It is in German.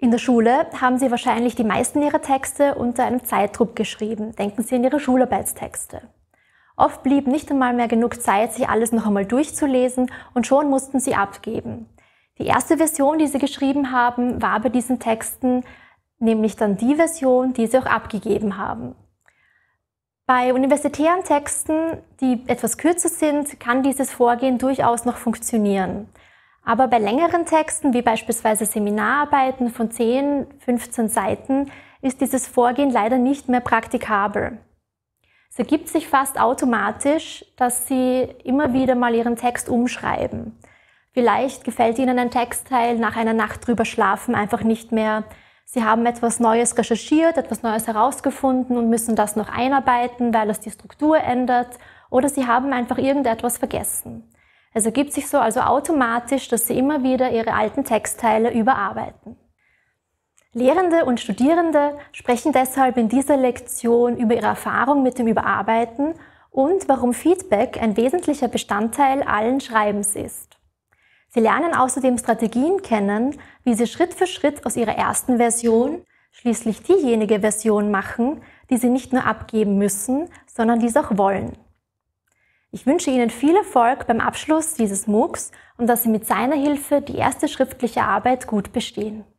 In der Schule haben Sie wahrscheinlich die meisten Ihrer Texte unter einem Zeitdruck geschrieben. Denken Sie an Ihre Schularbeitstexte. Oft blieb nicht einmal mehr genug Zeit, sich alles noch einmal durchzulesen und schon mussten Sie abgeben. Die erste Version, die Sie geschrieben haben, war bei diesen Texten nämlich dann die Version, die Sie auch abgegeben haben. Bei universitären Texten, die etwas kürzer sind, kann dieses Vorgehen durchaus noch funktionieren. Aber bei längeren Texten, wie beispielsweise Seminararbeiten von 10, 15 Seiten, ist dieses Vorgehen leider nicht mehr praktikabel. Es ergibt sich fast automatisch, dass Sie immer wieder mal Ihren Text umschreiben. Vielleicht gefällt Ihnen ein Textteil nach einer Nacht drüber schlafen einfach nicht mehr. Sie haben etwas Neues recherchiert, etwas Neues herausgefunden und müssen das noch einarbeiten, weil es die Struktur ändert. Oder Sie haben einfach irgendetwas vergessen. Es ergibt sich so also automatisch, dass Sie immer wieder Ihre alten Textteile überarbeiten. Lehrende und Studierende sprechen deshalb in dieser Lektion über ihre Erfahrung mit dem Überarbeiten und warum Feedback ein wesentlicher Bestandteil allen Schreibens ist. Sie lernen außerdem Strategien kennen, wie Sie Schritt für Schritt aus Ihrer ersten Version schließlich diejenige Version machen, die Sie nicht nur abgeben müssen, sondern dies auch wollen. Ich wünsche Ihnen viel Erfolg beim Abschluss dieses MOOCs und dass Sie mit seiner Hilfe die erste schriftliche Arbeit gut bestehen.